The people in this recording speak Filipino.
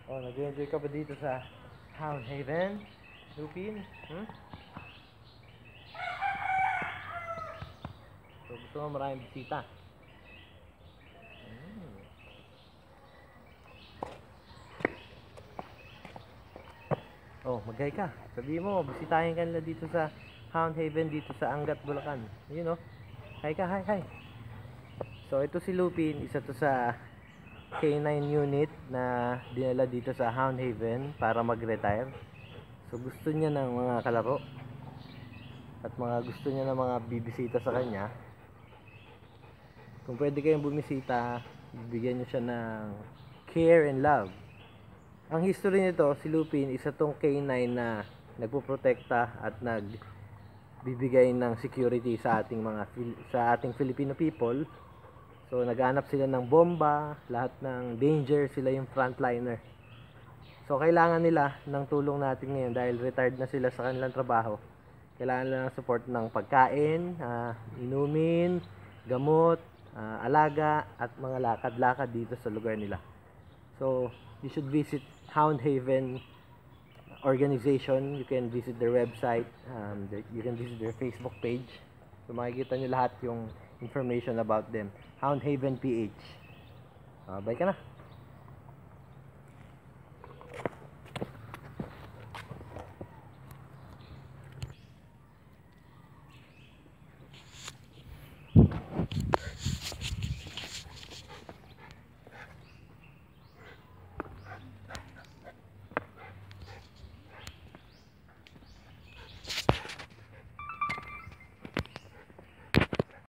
Oh, nag-enjoy ka ba dito sa Hound Haven, Lupin? So, gusto mo maraming bisita? Oh, mag-hi ka. Sabihin mo, bisitahin ka nila dito sa Hound Haven, dito sa Angat, Bulacan. Yun oh. Hi ka, hi. So, ito si Lupin, isa to sa K9 unit na dinala dito sa Hound Haven para mag-retire. So, gusto niya ng mga kalaro at gusto niya ng mga bibisita sa kanya. Kung pwede kayong bumisita, bibigyan niyo siya ng care and love. Ang history nito, si Lupin, isa tong K9 na nagpoprotekta at nagbibigay ng security sa ating Filipino people. So naghanap sila ng bomba, lahat ng danger, sila yung frontliner. So kailangan nila ng tulong natin ngayon dahil retired na sila sa kanilang trabaho. Kailangan nila ng support ng pagkain, inumin, gamot, alaga at mga lakad-lakad dito sa lugar nila. So you should visit Hound Haven organization. You can visit their website, you can visit their Facebook page. So makikita nyo lahat yung information about them. Hound Haven PH. Bye ka na.